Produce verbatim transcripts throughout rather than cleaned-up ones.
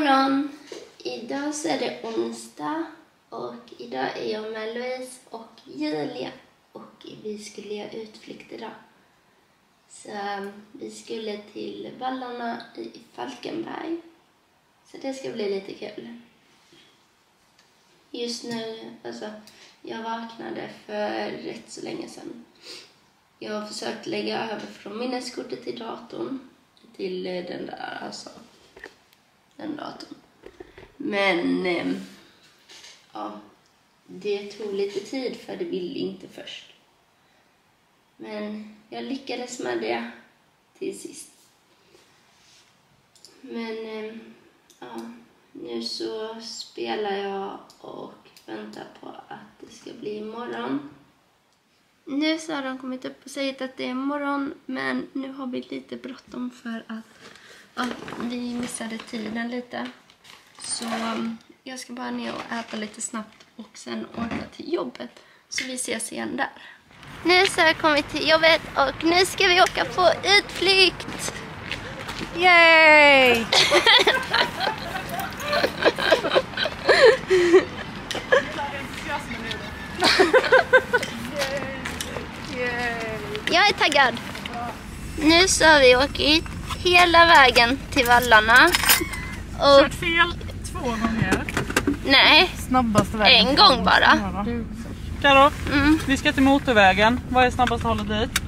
morgon! Idag så är det onsdag och idag är jag med Louise och Julia och vi skulle göra utflykt idag. Så vi skulle till Vallarna i Falkenberg. Så det ska bli lite kul. Just nu, alltså, jag vaknade för rätt så länge sedan. Jag har försökt lägga över från minneskortet till datorn. Till den där, alltså. Den datorn. Men, eh, ja. Det tog lite tid för det ville inte först. Men jag lyckades med det till sist. Men, eh, ja. Nu så spelar jag och väntar på att det ska bli imorgon. Nu så har de kommit upp och sagt att det är morgon, men nu har vi lite bråttom för att ja, vi missade tiden lite. Så um, jag ska bara ner och äta lite snabbt och sen åka till jobbet. Så vi ses igen där. Nu så har jag kommit till jobbet och nu ska vi åka på utflykt. Yay! Jag är taggad. Nu så har vi åkt hela vägen till Vallarna. Och kört fel två gånger. Nej, Snabbaste vägen. En gång bara. Karo, mm. vi ska till motorvägen. Vad är snabbaste hållet dit?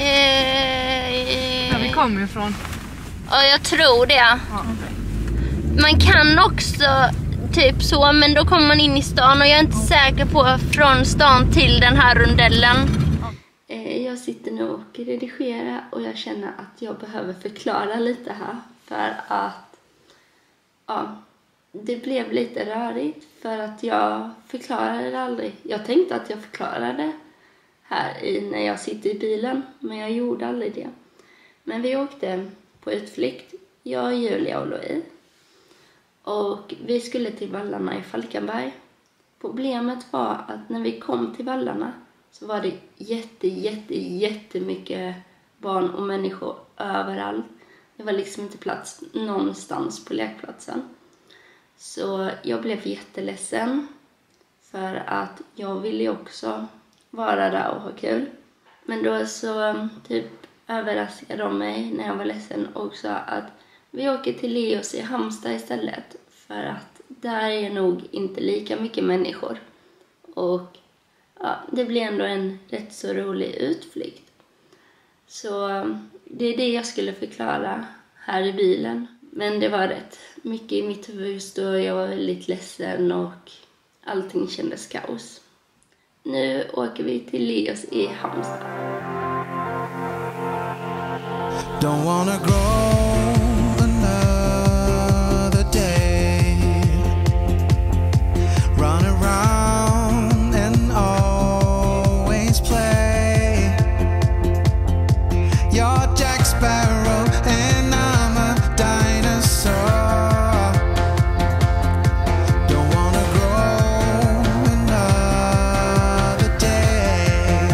Eh, ja, vi kommer ju ifrån. Ja, jag tror det. Ja, okay. Man kan också typ så, men då kommer man in i stan och jag är inte säker på från stan till den här rundellen. Jag sitter nu och redigerar och jag känner att jag behöver förklara lite här. För att ja, det blev lite rörigt för att jag förklarade det aldrig. Jag tänkte att jag förklarade här i, när jag sitter i bilen, men jag gjorde aldrig det. Men vi åkte på utflykt, jag, Julia och Louise. Och vi skulle till Vallarna i Falkenberg. Problemet var att när vi kom till Vallarna så var det jätte, jätte, jättemycket barn och människor överallt. Det var liksom inte plats någonstans på lekplatsen. Så jag blev jätteledsen för att jag ville också vara där och ha kul. Men då så typ överraskade de mig när jag var ledsen och sa att vi åker till Leos i Halmstad istället. För att där är nog inte lika mycket människor. Och ja, det blir ändå en rätt så rolig utflykt. Så det är det jag skulle förklara här i bilen. Men det var rätt mycket i mitt huvud och jag var väldigt ledsen och allting kändes kaos. Nu åker vi till Leos i Halmstad. Don't wanna grow another day. Run around and always play. You're Jack Sparrow and I'm a dinosaur. Don't wanna grow another day.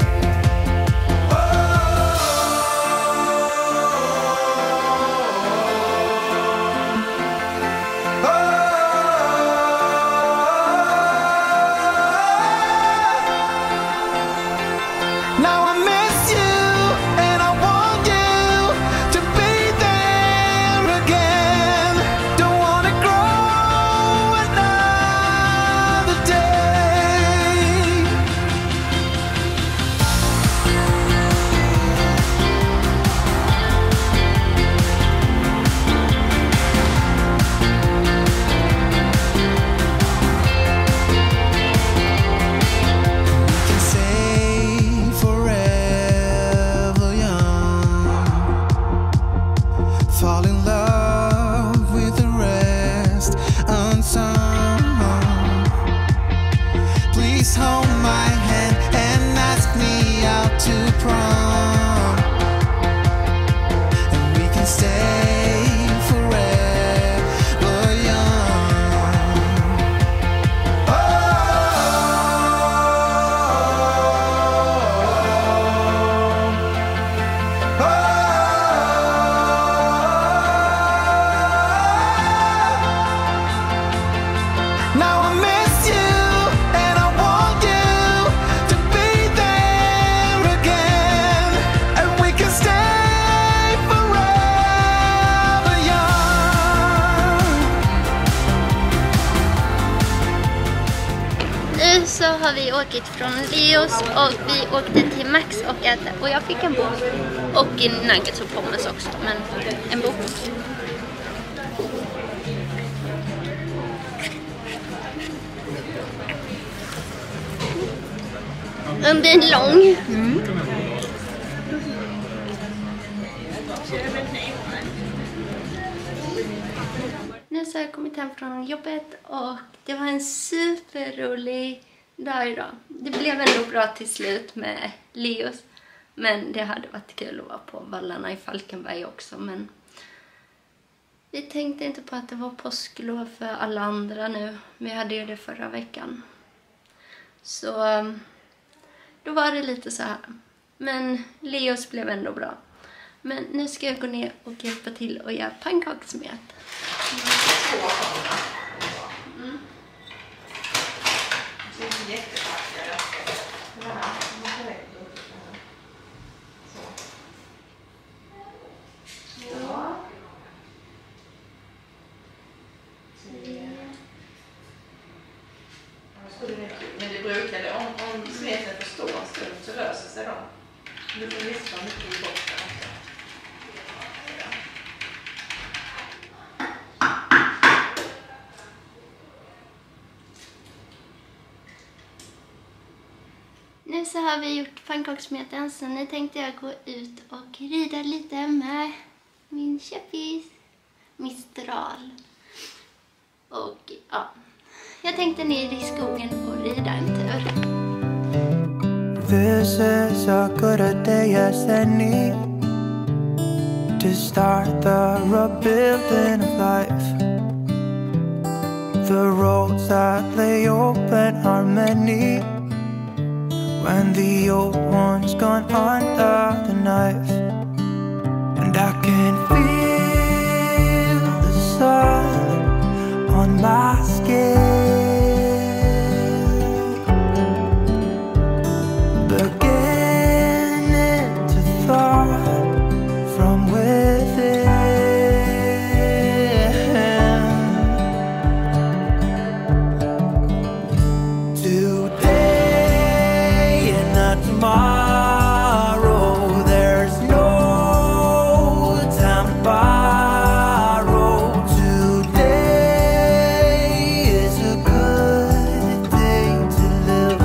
Now I miss you and I want you to be there again. Don't wanna grow another day. We can say forever young, fall in love with the rest unsung. Please hold my hand and ask me out to prom, and we can stay forever young. Oh, oh, oh. Nu så har vi åkt från Leos och vi åkte till Max och äta. Och jag fick en bok. Och en nuggets och pommes också, men en bok. Den blir lång. Mm. Nu så har jag kommit hem från jobbet och det var en superrolig dag idag. Det blev ändå bra till slut med Leos. Men det hade varit kul att vara på vallarna i Falkenberg också. Men vi tänkte inte på att det var påsklov för alla andra nu. Vi hade ju det förra veckan. Så då var det lite så här. Men Leos blev ändå bra. Men nu ska jag gå ner och hjälpa till och göra pannkakssmet. Mm. Men det brukar det, om, om smeten förstår en stund så löser sig de. Du får vispa mycket i botten också. Nu så har vi gjort pannkakssmeten, så nu tänkte jag gå ut och rida lite med min käppis Mistral. Och ja, jag tänkte ner i skogen och rida en tur. This is a good day as any to start the rebuilding of life. The roads that lay open are many when the old one's gone under the knife. And I can feel the sun on my skin, beginning to thaw from within. Today and not tomorrow, there's no time to borrow. Today is a good day to live.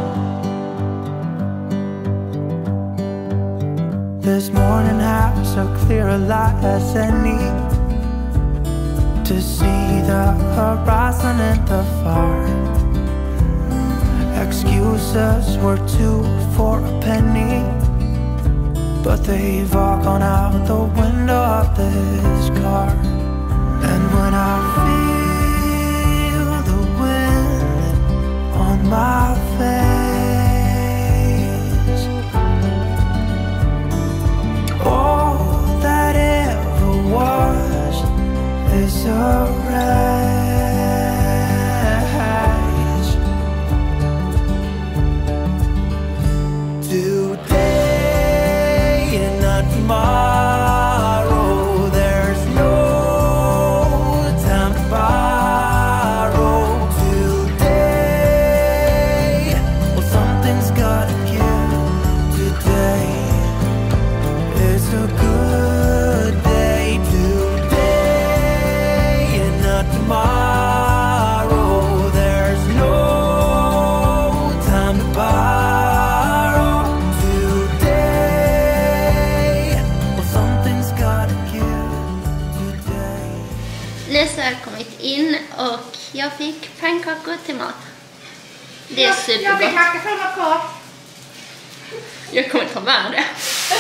This morning has a clear light as any to see the horizon in the far. Excuses were two for a penny, but they've all gone out the window of this car. And when I feel the wind on my face, all that ever was is a wreck. Today and not tomorrow, there's no time to borrow. Today, well, something's gotta give. Today is a good day. Today and not tomorrow, there's no time to borrow. Nu så har jag kommit in och jag fick pannkakor till mat. Det är Jag supergott. vill hacka från något kvar. Jag kommer ta med det.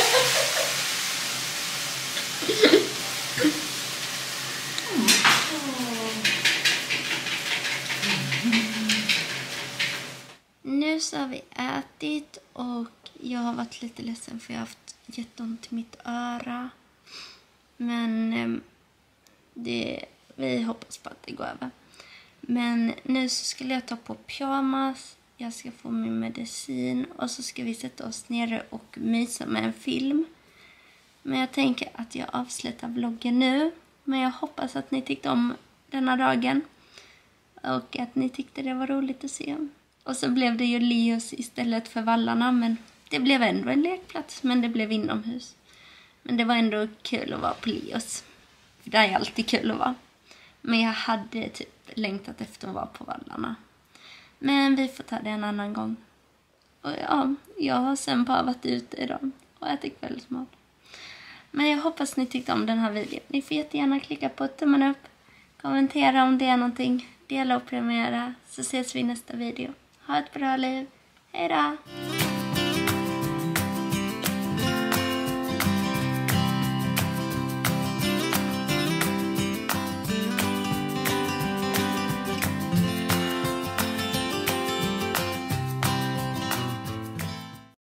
Nu så har vi ätit och jag har varit lite ledsen för jag har haft jätteont i mitt öra. Men eh, det, vi hoppas på att det går över. Men nu så skulle jag ta på pyjamas. Jag ska få min medicin. Och så ska vi sätta oss nere och mysa med en film. Men jag tänker att jag avslutar vloggen nu. Men jag hoppas att ni tyckte om denna dagen. Och att ni tyckte det var roligt att se. Och så blev det ju Leos istället för vallarna, men det blev ändå en lekplats, men det blev inomhus. Men det var ändå kul att vara på Leos. För det är alltid kul att vara. Men jag hade typ längtat efter att vara på vallarna. Men vi får ta det en annan gång. Och ja, jag har sen bara varit ute idag och ätit kvällsmat. Men jag hoppas ni tyckte om den här videon. Ni får jättegärna klicka på tummen upp. Kommentera om det är någonting. Dela och prenumerera. Så ses vi i nästa video. Ha ett bra liv. Hej då!